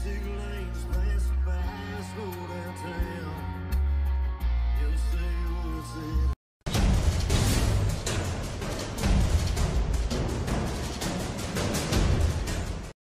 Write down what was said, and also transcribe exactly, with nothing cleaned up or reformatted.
music lanes pass by, slow downtown. You say what's it